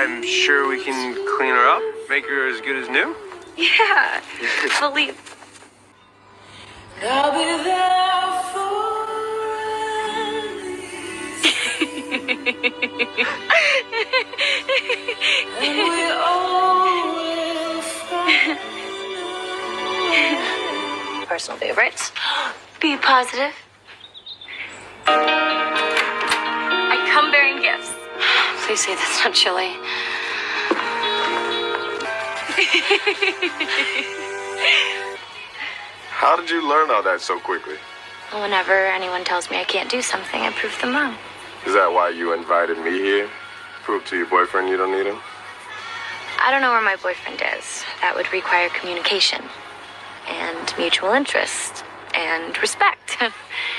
I'm sure we can clean her up, make her as good as new. Yeah, believe. I'll be there for and we all will find. Personal favorites. Be positive. I come bearing gifts. Please say that's not chilly. How did you learn all that so quickly? Well, whenever anyone tells me I can't do something, I prove them wrong. Is that why you invited me here? Prove to your boyfriend you don't need him? I don't know where my boyfriend is. That would require communication and mutual interest and respect.